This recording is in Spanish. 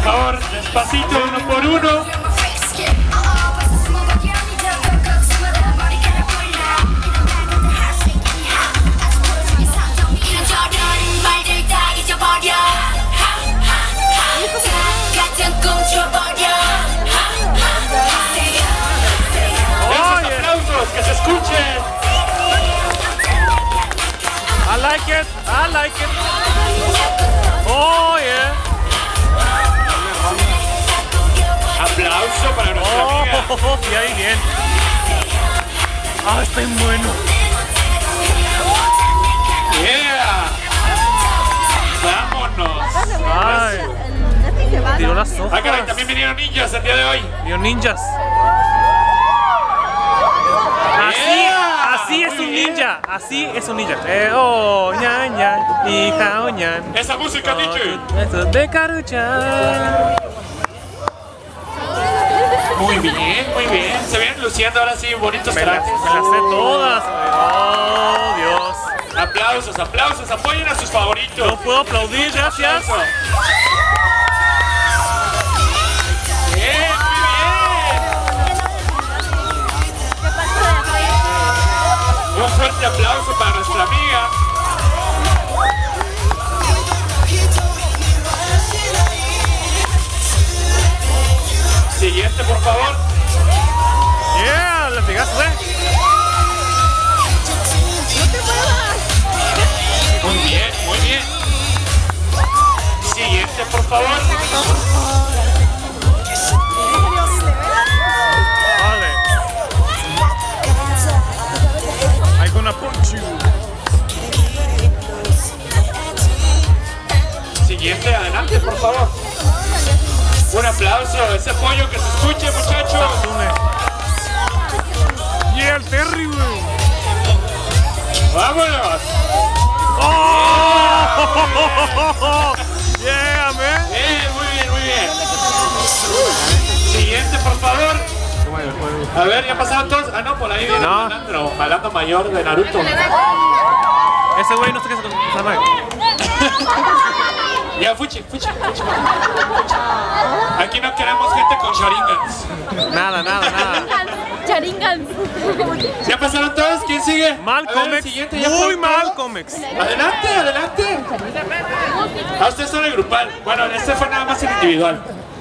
favor, despacito, uno por uno. Esos aplausos, que se escuchen. I like it, I like it. Oh, yeah. Aplauso para nuestra amiga. Y ahí bien. Ah, está bien bueno. Yeah. Vámonos. Ay, tiró las hojas. Ah, caray, también vinieron ninjas el día de hoy. Vio ninjas. Así es un ninja. Así es un ninja. Oh, ñan, ñan. Hija, oh, ñan. Esa música, DJ. Eso de Carucha. Muy bien, muy bien. Se vienen luciendo ahora sí bonitos Me trajes. las sé todas. Oh, Dios. Aplausos, aplausos. Apoyen a sus favoritos. No puedo aplaudir, gracias. Aplauso. Bien, muy bien. Un fuerte aplauso para nuestra amiga. Siguiente, por favor. Yeah, le pegaste. Muy bien, muy bien. Siguiente, por favor. Vale. I'm gonna punch you. Siguiente, adelante, por favor. Un aplauso, ese apoyo que se escuche, muchachos. Yeah, el Terry, güey. ¡Vámonos! Oh! Yeah, man. Muy bien, muy bien. Siguiente, por favor. A ver, ¿ya pasaron todos? Ah, no, por ahí viene No. el malandro, malandro mayor de Naruto. Ese güey no sé qué se llama. Ya, fuchi. Aquí no queremos gente con sharingans. Nada. Charingans. ¿Ya pasaron todos? ¿Quién sigue? Malcolm A ver, el X. siguiente, ¿ya Muy fueron todos? Malcolm X. Adelante. Ah, ustedes son el grupal. Bueno, este fue nada más el individual.